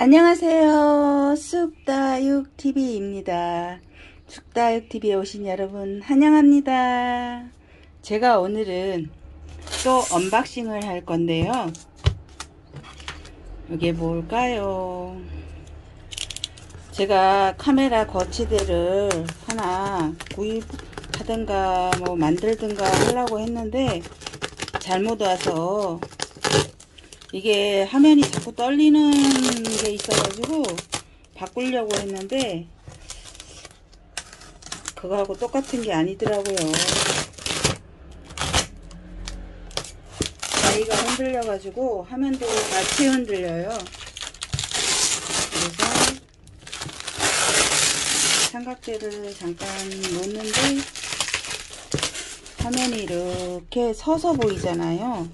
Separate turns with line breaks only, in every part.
안녕하세요. 쑥다육TV입니다. 쑥다육TV에 오신 여러분 환영합니다. 제가 오늘은 또 언박싱을 할 건데요. 이게 뭘까요? 제가 카메라 거치대를 하나 구입하든가 뭐 만들든가 하려고 했는데 잘못 와서 이게 화면이 자꾸 떨리는 게 있어가지고 바꾸려고 했는데 그거하고 똑같은 게 아니더라고요. 자기가 흔들려가지고 화면도 같이 흔들려요. 그래서 삼각대를 잠깐 놓는데 화면이 이렇게 서서 보이잖아요.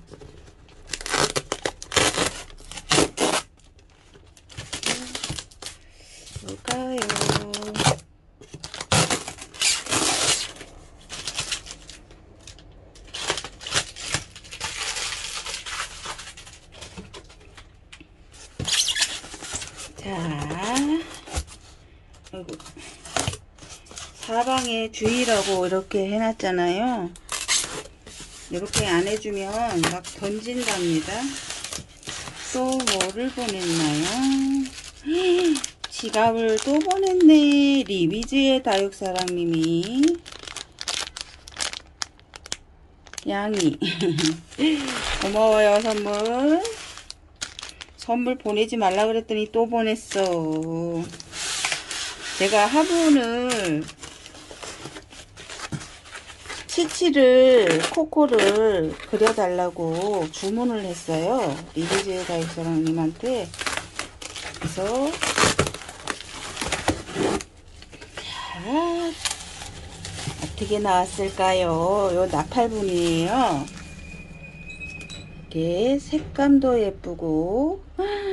뭘까요? 자, 아이고, 사방에 주의라고 이렇게 해놨잖아요. 이렇게 안 해주면 막 던진답니다. 또 뭐를 보냈나요? 지갑을 또 보냈네. 리비지의 다육사랑님이 양이 고마워요. 선물 보내지 말라 그랬더니 또 보냈어. 제가 화분을 치치를 코코를 그려달라고 주문을 했어요. 리비지의 다육사랑님한테. 그래서 어떻게 나왔을까요? 요 나팔분이에요. 이게 색감도 예쁘고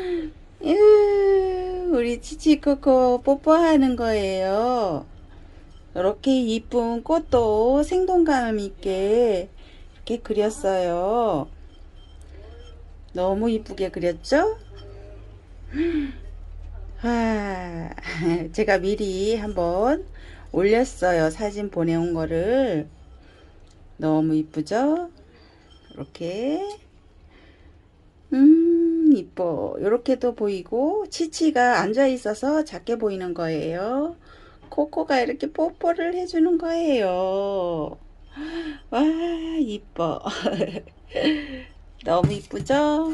우리 치치코코 뽀뽀하는 거예요. 이렇게 이쁜 꽃도 생동감 있게 이렇게 그렸어요. 너무 이쁘게 그렸죠? 제가 미리 한번 올렸어요. 사진 보내온 거를. 너무 이쁘죠? 이렇게 이뻐. 이렇게도 보이고 치치가 앉아 있어서 작게 보이는 거예요. 코코가 이렇게 뽀뽀를 해주는 거예요. 와, 이뻐. 너무 이쁘죠?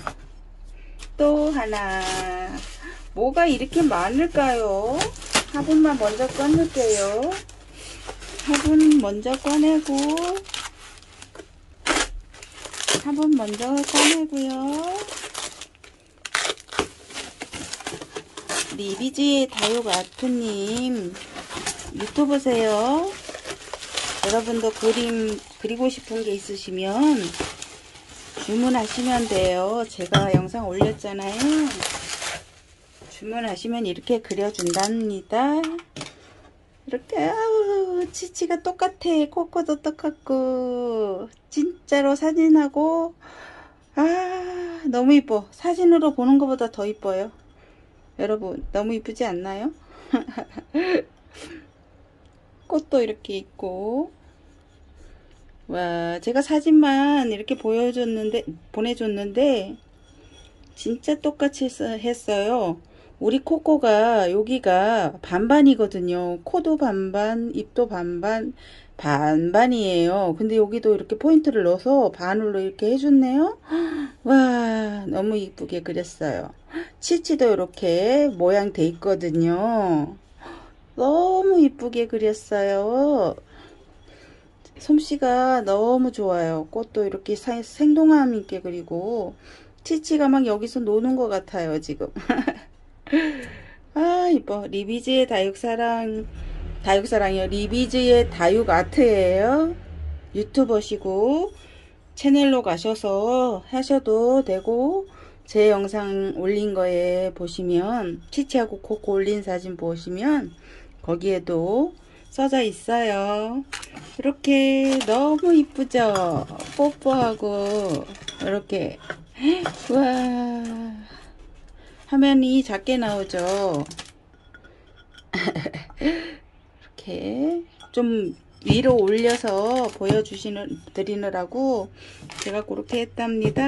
또 하나. 뭐가 이렇게 많을까요? 화분만 먼저 꺼낼게요. 화분 먼저 꺼내고, 화분 먼저 꺼내고요. 리비지의 다육아트님 유튜브세요. 여러분도 그림 그리고 싶은 게 있으시면 주문하시면 돼요. 제가 영상 올렸잖아요. 주문하시면 이렇게 그려준답니다. 이렇게 치치가 똑같아. 코코도 똑같고 진짜로 사진하고 너무 이뻐. 사진으로 보는 것보다 더 이뻐요. 여러분 너무 이쁘지 않나요? 꽃도 이렇게 있고. 와, 제가 사진만 이렇게 보내줬는데 진짜 똑같이 했어요. 우리 코코가 여기가 반반이거든요. 코도 반반, 입도 반반이에요. 근데 여기도 이렇게 포인트를 넣어서 반으로 이렇게 해줬네요. 와, 너무 이쁘게 그렸어요. 치치도 이렇게 모양 돼 있거든요. 너무 이쁘게 그렸어요. 솜씨가 너무 좋아요. 꽃도 이렇게 생동감 있게 그리고 치치가 막 여기서 노는 것 같아요 지금. 이뻐. 리비지의 다육사랑이요. 리비지의 다육아트예요. 유튜버시고 채널로 가셔서 하셔도 되고, 제 영상 올린 거에 보시면 치치하고 코코 올린 사진 보시면 거기에도 써져 있어요. 이렇게 너무 이쁘죠? 뽀뽀하고 이렇게. 와, 화면이 작게 나오죠. 이렇게 좀 위로 올려서 드리느라고 제가 그렇게 했답니다.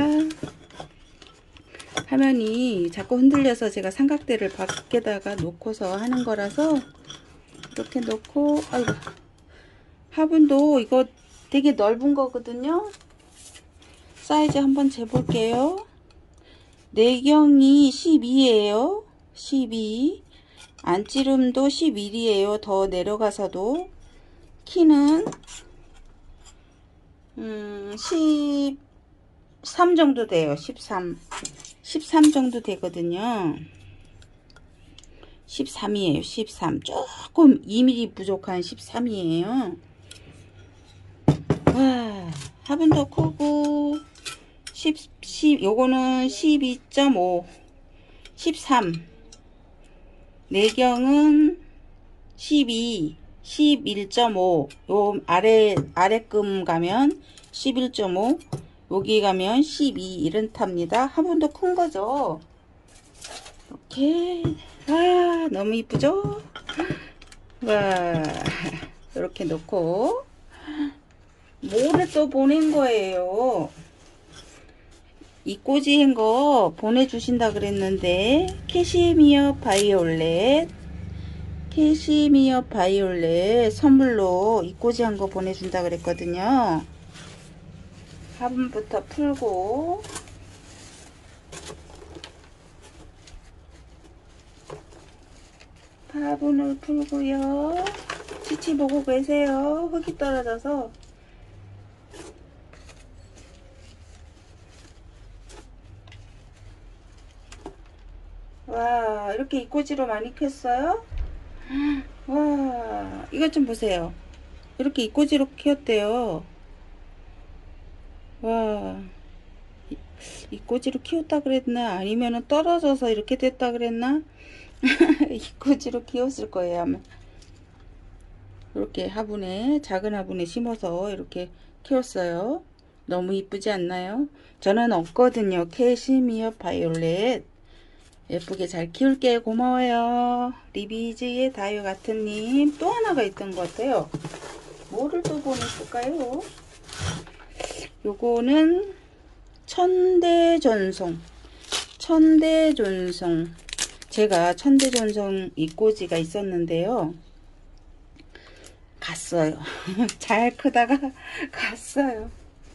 화면이 자꾸 흔들려서 제가 삼각대를 밖에다가 놓고서 하는 거라서 이렇게 놓고, 아이고, 화분도 이거 되게 넓은 거거든요. 사이즈 한번 재볼게요. 내경이 12예요. 12. 안찌름도 11이에요. 더 내려가서도. 키는 13 정도 돼요. 13 정도 되거든요. 13이에요. 13. 조금 2mm 부족한 13이에요. 와, 화분도 크고 요거는 12.5 13. 내경은 12 11.5 요 아래끔 가면 11.5 여기 가면 12 이렇답니다. 화분도 큰 거죠. 이렇게 와, 너무 이쁘죠? 와, 이렇게 놓고 뭐를 또 보낸 거예요. 이 꽂이인 거 보내주신다 그랬는데 캐시미어 바이올렛 선물로 이 꽂이한 거 보내준다 그랬거든요. 화분부터 풀고 화분을 풀고요. 치치 보고 계세요. 흙이 떨어져서. 와, 이렇게 이꼬지로 많이 켰어요? 와, 이것 좀 보세요. 이렇게 이꼬지로 키웠대요. 와, 이꼬지로 키웠다 그랬나? 아니면은 떨어져서 이렇게 됐다 그랬나? 이꼬지로 키웠을 거예요, 아마. 이렇게 화분에, 작은 화분에 심어서 이렇게 키웠어요. 너무 이쁘지 않나요? 저는 없거든요. 캐시미어 바이올렛. 예쁘게 잘 키울게요. 고마워요. 리비지의 다유 같은 님. 또 하나가 있던 것 같아요. 뭐를 또 보냈을까요? 요거는 천대전송. 제가 천대전송 이꼬지가 있었는데요. 갔어요. 잘 크다가 갔어요.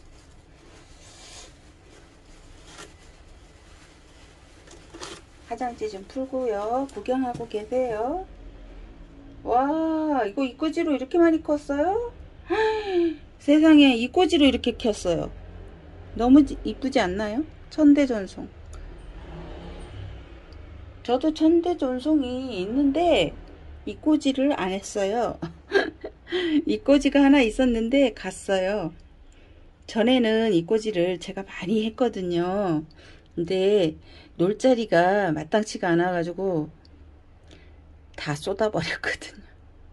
화장지 좀 풀고요. 구경하고 계세요. 와, 이거 이꼬지로 이렇게 많이 컸어요? 세상에, 이꼬지로 이렇게 켰어요. 너무 이쁘지 않나요? 천대전송. 저도 천대전송이 있는데 이꼬지를 안 했어요. 이꼬지가 하나 있었는데 갔어요. 전에는 이꼬지를 제가 많이 했거든요. 근데 놀 자리가 마땅치가 않아 가지고 다 쏟아버렸거든요.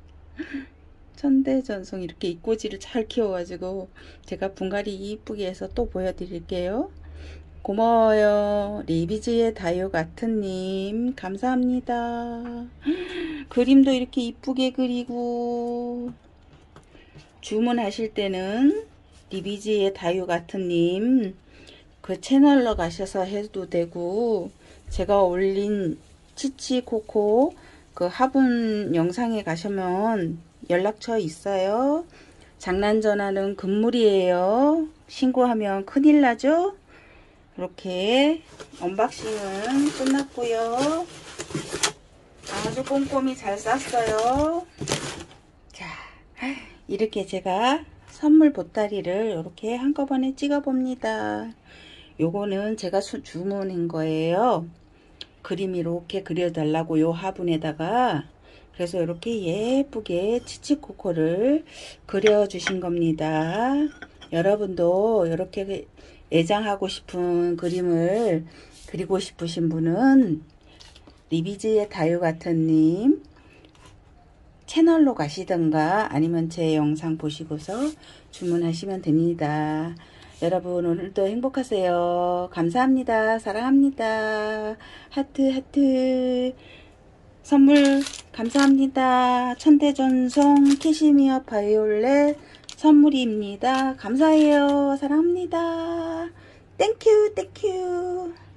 천대전송 이렇게 이꼬지를 잘 키워가지고 제가 분갈이 이쁘게 해서 또 보여드릴게요. 고마워요. 리비지의 다유 같은 님 감사합니다. 그림도 이렇게 이쁘게 그리고 주문하실 때는 리비지의 다유 같은 님 그 채널로 가셔서 해도 되고, 제가 올린 치치코코 그 화분 영상에 가시면 연락처 있어요. 장난전화는 금물이에요. 신고하면 큰일 나죠. 이렇게 언박싱은 끝났고요. 아주 꼼꼼히 잘 쌌어요. 자, 이렇게 제가 선물 보따리를 이렇게 한꺼번에 찍어 봅니다. 요거는 제가 주문한 거예요. 그림 이렇게 그려달라고 요 화분에다가. 그래서 이렇게 예쁘게 치치코코를 그려주신 겁니다. 여러분도 이렇게 애장하고 싶은 그림을 그리고 싶으신 분은 리비지의 다유 같은 님 채널로 가시던가 아니면 제 영상 보시고서 주문하시면 됩니다. 여러분 오늘도 행복하세요. 감사합니다. 사랑합니다. 하트 하트. 선물 감사합니다. 천대전송 캐시미어 바이올렛 선물입니다. 감사해요. 사랑합니다. 땡큐 땡큐.